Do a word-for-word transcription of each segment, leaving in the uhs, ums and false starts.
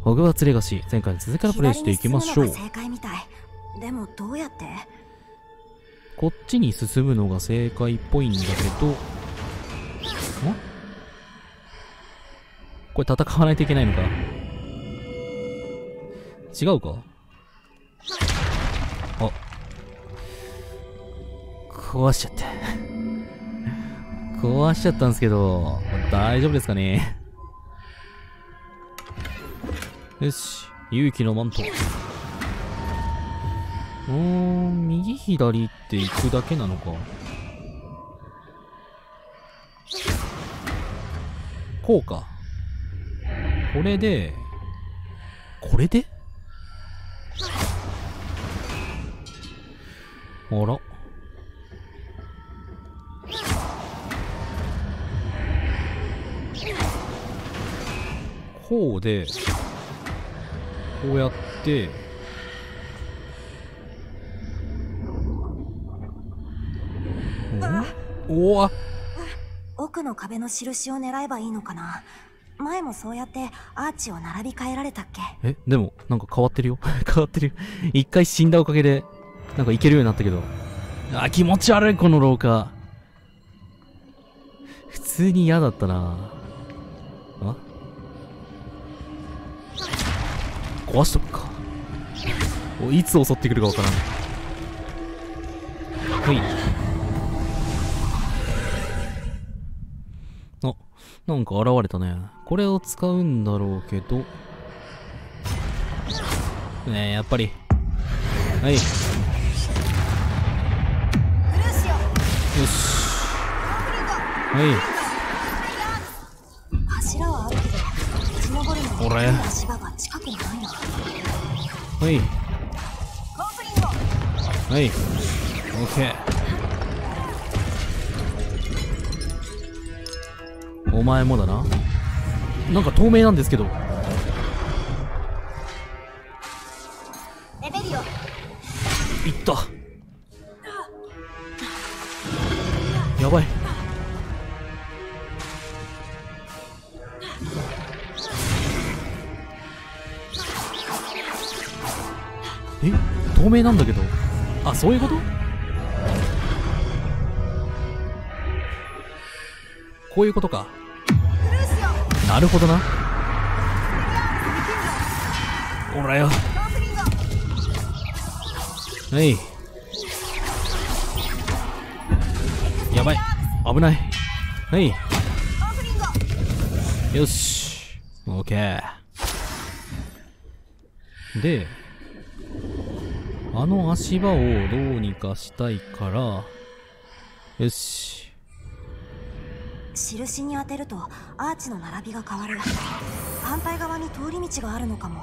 ホグワーツレガシー、前回の続きからプレイしていきましょう。 正解みたい。でもどうやって？ こっちに進むのが正解っぽいんだけど、ん？これ戦わないといけないのか？違うか？あ、壊しちゃった壊しちゃったんですけど大丈夫ですかね。よし、勇気のマント。うーん、右左って行くだけなのか。こうか。これでこれであら、こうでこうやっておお、 奥の壁の印を狙えばいいのかな。前もそうやってアーチを並び替えられたっけ？ え、でもなんか変わってるよ変わってるよ。一回死んだおかげでなんかいけるようになったけど、あ、気持ち悪いこの廊下。普通に嫌だったなあ。壊しとくか。お、いつ襲ってくるかわからん。はい。あ、なんか現れたね。これを使うんだろうけどねえ、やっぱり。はい、よし、はい。 柱はあるけど立ち上るの俺に足場が近くにないな。 はいはい、オッケー。お前もだな。なんか透明なんですけど。 レベリオ。 いった。やばい。え、透明なんだけど。あ、そういうこと？こういうことか。なるほどな。おらよ。はい。やばい。危ない。はい。よし。オッケー。で、あの足場をどうにかしたいから、よし。 印に当てるとアーチの並びが変わる。反対側に通り道があるのかも。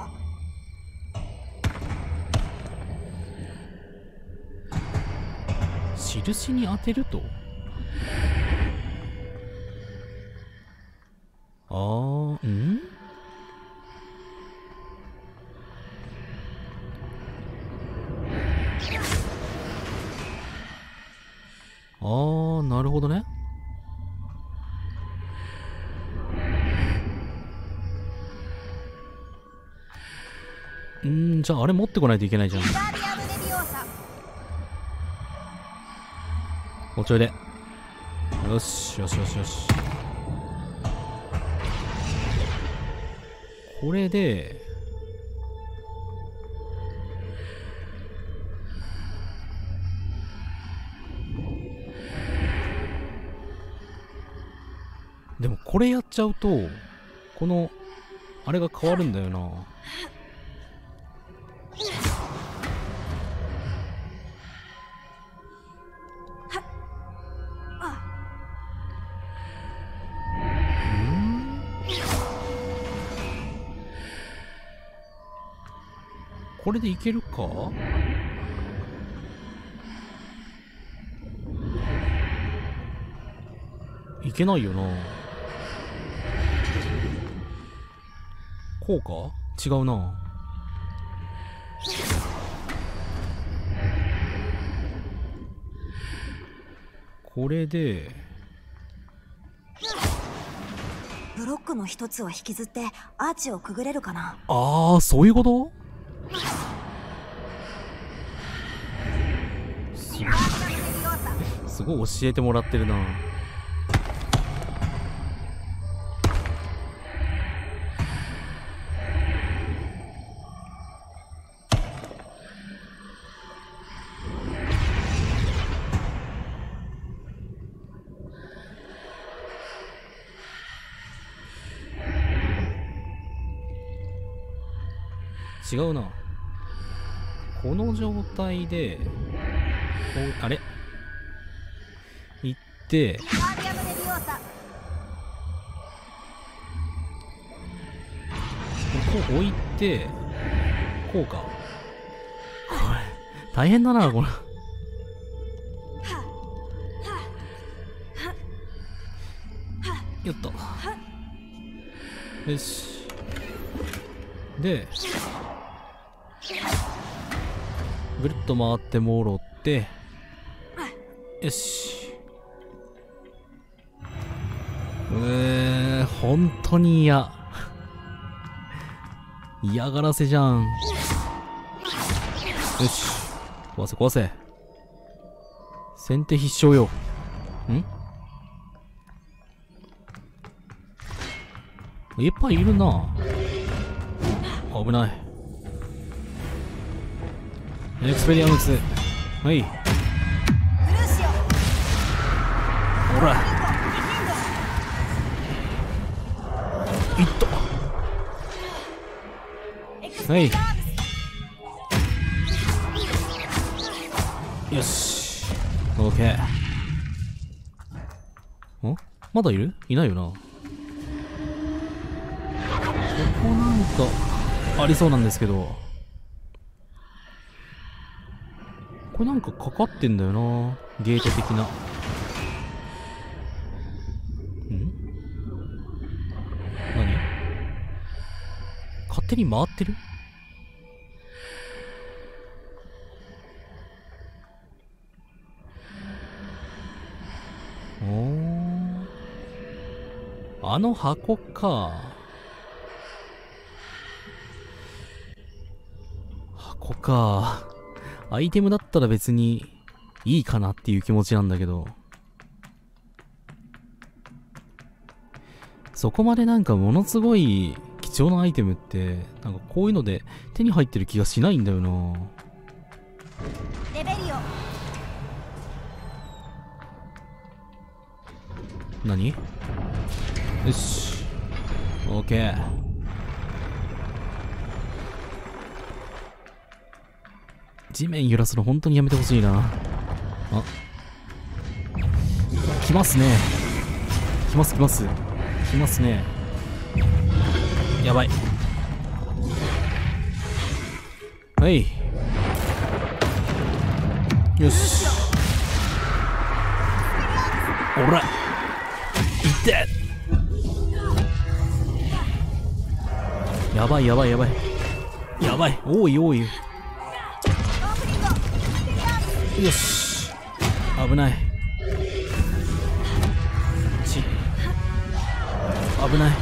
印に当てると、あー、ん？あー、なるほどね。んー、じゃああれ持ってこないといけないじゃん。おちょいで。よしよしよしよし。これででもこれやっちゃうとこのあれが変わるんだよな。これでいけるか？いけないよな。こうか？違うな。これでブロックの一つを引きずってアーチをくぐれるかな。 ああ、そういうこと？すごい、すごい教えてもらってるな。違うな。この状態でこう、あれ行ってここ置いてこうか。これ大変だな、これ。よっと。よし。でぐるっと回ってもろって、よし。うー、本当に嫌。嫌がらせじゃん。よし。壊せ壊せ。先手必勝よ。ん？いっぱいいるな。危ない。エクスペリアムス。はい。ほら。いっと。はい。よし。オッケー。ん？まだいる？いないよな。ここなんかありそうなんですけど。これなんかかかってんだよな、ゲート的な。ん？何？勝手に回ってる？おー、あの箱か。箱か。アイテムだったら別にいいかなっていう気持ちなんだけど、そこまでなんかものすごい貴重なアイテムってなんかこういうので手に入ってる気がしないんだよな。 レベリオ。 何？よし、オッケー。地面揺らすの本当にやめてほしいな。あ、来ますね。来ます来ます来ますね。やばい。はい、よし。おら、いってやばいやばいやばいやばい。多い多い。よし、危ない。ち危ない。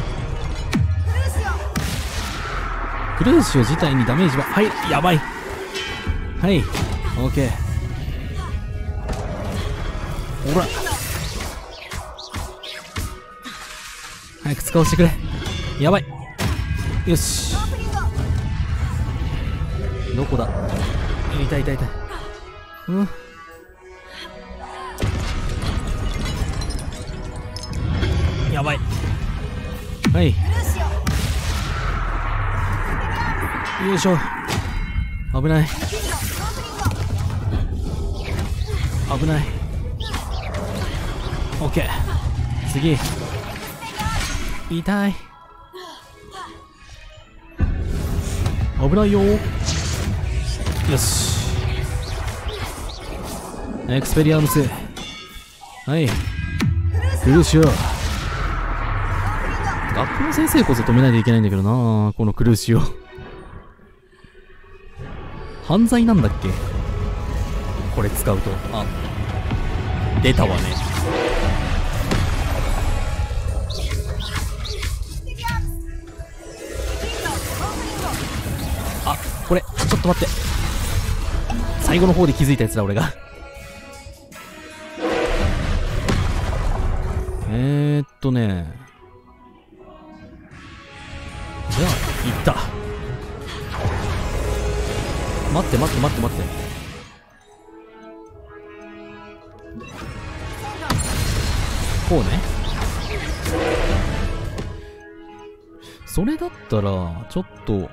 クルーシオ自体にダメージは、はい、やばい。はい、オッケー。ほら、早く使わせてくれ。やばい。よし、どこだ。痛い痛い痛い。うん、やばい。はい、よいしょ。危ない危ない。オッケー。次。痛い。危ないよ。よし、エクスペリアムス。はい、クルーシオ。学校の先生こそ止めないといけないんだけどな、このクルーシオ。犯罪なんだっけこれ使うと。あ、出たわね。 これちょっと待って、最後の方で気づいたやつだ俺が。えーっとねじゃあ行った。待って待って待って待って、こうね。それだったらちょっと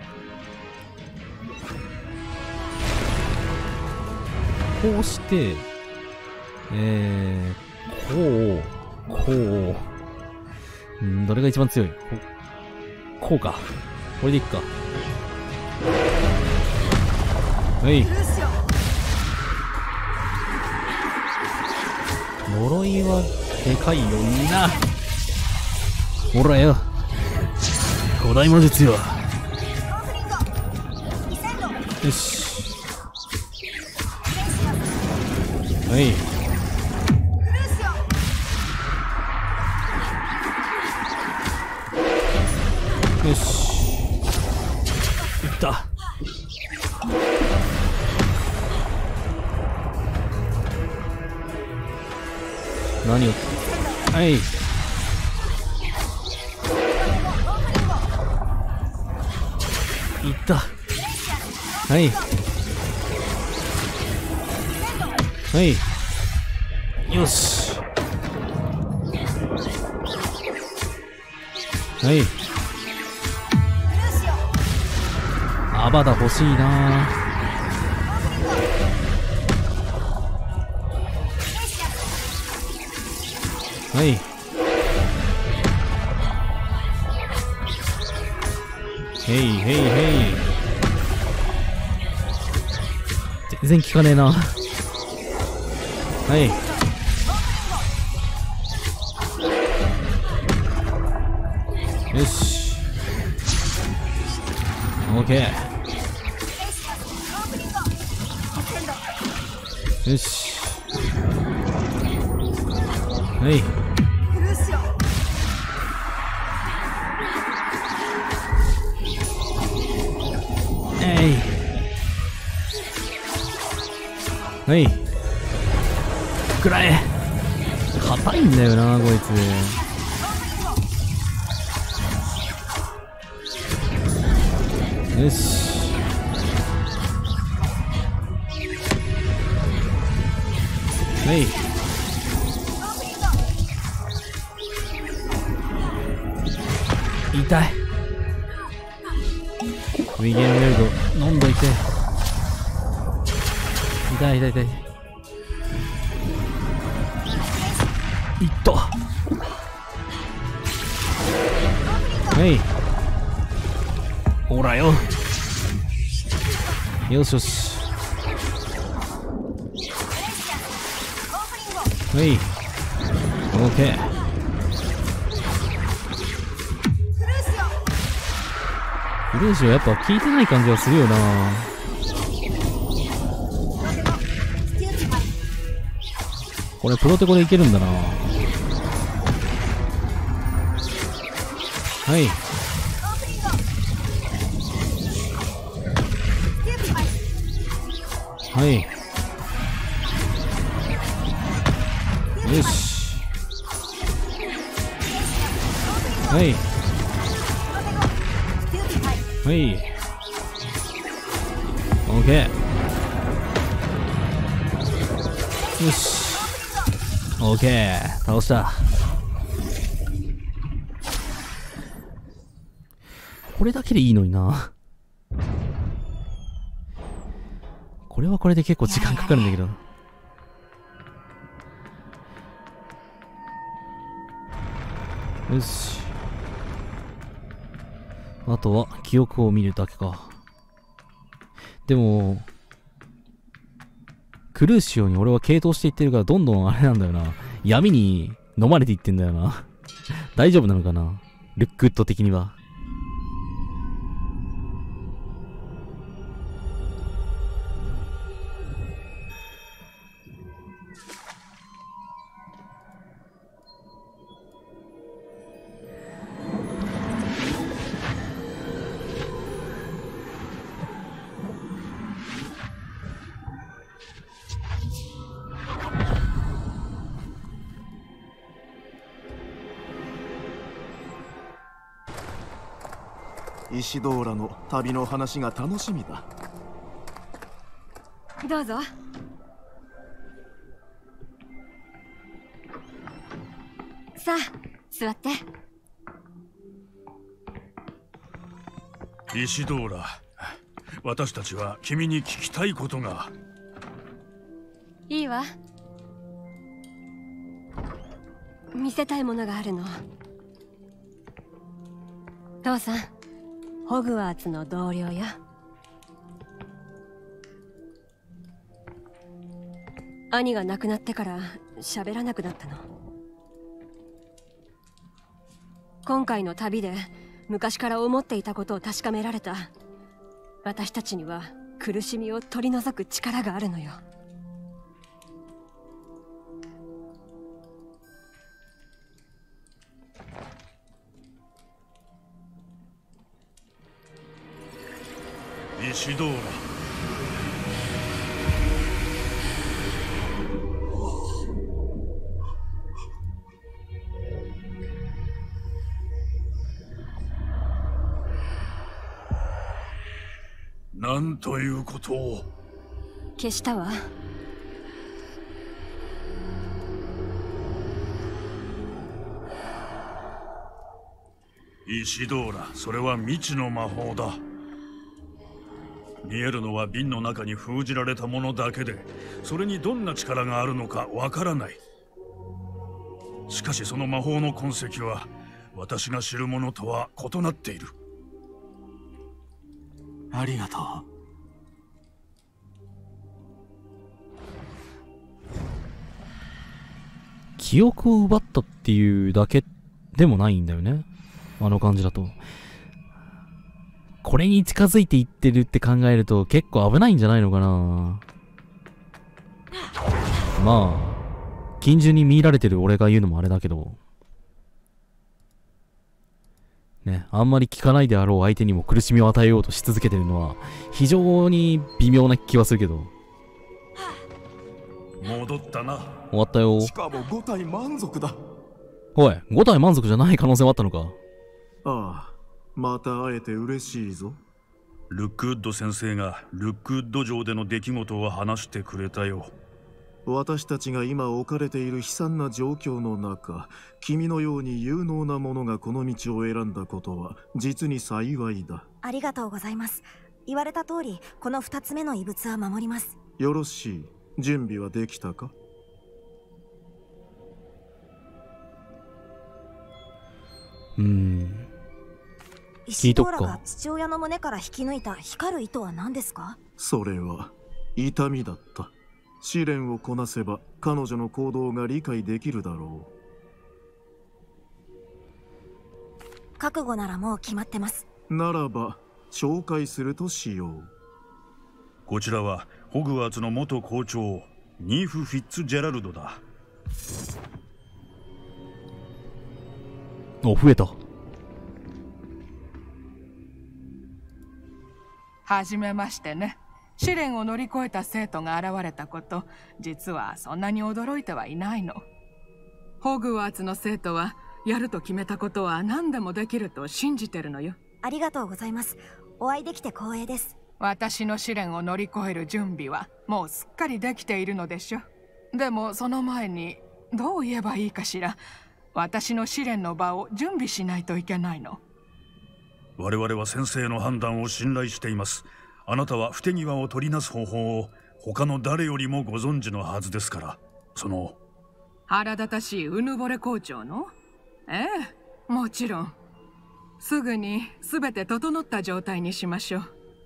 こうして、えー、こう、こう、ん、どれが一番強い？こう、こうか。これでいくか。はい。呪いはでかいよな。ほらよ。古代魔術よ。よし。はい。よし。いった。何を。はい。いった。はい。はい。よし。はい。アバダ欲しいな。はい。へいへいへい。全然効かねえな。はい。よし。オッケー。よし。はい。えい。はい。くらえ。硬いんだよなこいつ。よし。はい。痛い。ウィゲンウェルド飲んどいて。痛い痛い痛い。いった。はい。ほらよ。よしよし。はい。オッケー。フルーシオやっぱ効いてない感じはするよな。これプロテコでいけるんだな。はい。はい。よし。はい。はい。オッケー。よし。オッケー。倒した。これだけでいいのにな。これはこれで結構時間かかるんだけど。よし。あとは記憶を見るだけか。でもクルーシオに俺は傾倒していってるからどんどんあれなんだよな。闇に飲まれていってんだよな。大丈夫なのかな、ルックウッド的には。 石ドーラの旅の話が楽しみだ。 どうぞ。さあ座って。 石ドーラ、私たちは君に聞きたいことが。 いいわ。見せたいものがあるの。父さん、ホグワーツの同僚や。兄が亡くなってから喋らなくなったの。今回の旅で昔から思っていたことを確かめられた。私たちには苦しみを取り除く力があるのよ。 石ドーラ、なんということを。 消したわ。 石ドーラ、それは未知の魔法だ。見えるのは瓶の中に封じられたものだけで、それにどんな力があるのかわからない。しかしその魔法の痕跡は私が知るものとは異なっている。 ありがとう。 記憶を奪ったっていうだけでもないんだよね。あの感じだと。これに近づいていってるって考えると結構危ないんじゃないのかな。まあ、近所に見られてる俺が言うのもあれだけど。ね、あんまり効かないであろう相手にも苦しみを与えようとし続けてるのは非常に微妙な気はするけど。 戻ったな。 終わったよ。 しかもご体満足だ。 おい、ご体満足じゃない可能性はあったのか。 ああ、また会えて嬉しいぞ。 ルックウッド先生がルックウッド城での出来事を話してくれたよ。 私たちが今置かれている悲惨な状況の中、君のように有能な者がこの道を選んだことは実に幸いだ。 ありがとうございます。言われた通りこの二つ目の遺物は守ります。 よろしい。準備はできたか？ うーん。 石ドーラが父親の胸から引き抜いた光る糸は何ですか？ それは痛みだった。試練をこなせば彼女の行動が理解できるだろう。覚悟ならもう決まってます。 ならば紹介するとしよう。 こちらはホグワーツの元校長ニーフ・フィッツジェラルドだ。 お、増えた。 はじめましてね。試練を乗り越えた生徒が現れたこと、実はそんなに驚いてはいないの。ホグワーツの生徒はやると決めたことは何でもできると信じてるのよ。 ありがとうございます。お会いできて光栄です。 私の試練を乗り越える準備はもうすっかりできているのでしょ。でもその前にどう言えばいいかしら。私の試練の場を準備しないといけないの。 我々は先生の判断を信頼しています。あなたは不手際を取りなす方法を他の誰よりもご存知のはずですから。その腹立たしいうぬぼれ校長の？ええ、もちろん。すぐに全て整った状態にしましょ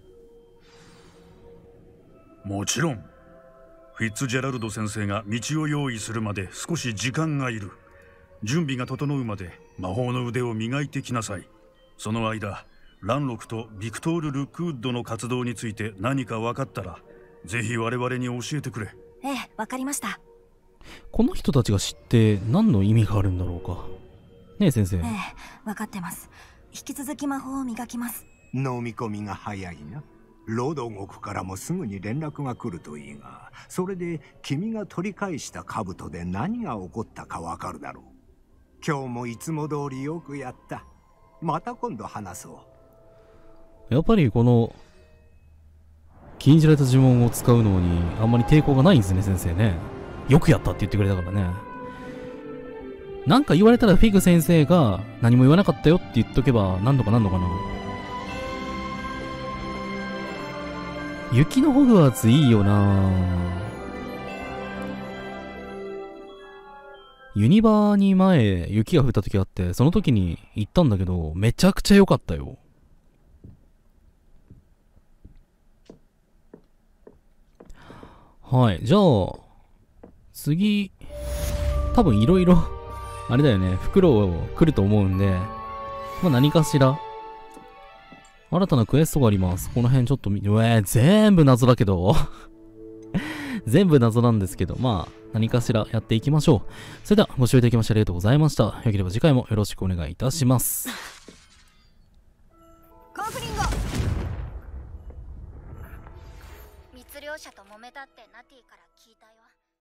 う。もちろん。フィッツジェラルド先生が道を用意するまで少し時間がいる。準備が整うまで魔法の腕を磨いてきなさい。その間、ランロクとビクトール・ルックウッドの活動について何か分かったら、ぜひ我々に教えてくれ。 ええ、わかりました。 この人たちが知って何の意味があるんだろうか。ねえ先生。 ええ、分かってます。引き続き魔法を磨きます。 飲み込みが早いな。ロドゴクからもすぐに連絡が来るといいが、それで君が取り返した兜で何が起こったかわかるだろう。今日もいつも通りよくやった。また今度話そやっぱりこの、禁じられた呪文を使うのにあんまり抵抗がないんですね、先生ね。よくやったって言ってくれたからね。なんか言われたらフィグ先生が何も言わなかったよって言っとけば何とかなんのかな。雪のホグワーツいいよな。ユニバーに前雪が降った時あって、その時に行ったんだけど、めちゃくちゃ良かったよ。はい、じゃあ、次、多分いろいろ、あれだよね、フクロウ来ると思うんで、まあ何かしら、新たなクエストがあります。この辺ちょっと見、うえー、全部謎だけど、全部謎なんですけど、まあ、何かしらやっていきましょう。それでは、ご視聴いただきましてありがとうございました。よければ次回もよろしくお願いいたします。 コンフリンゴ。 密漁者と揉めたってナティから聞いたよ。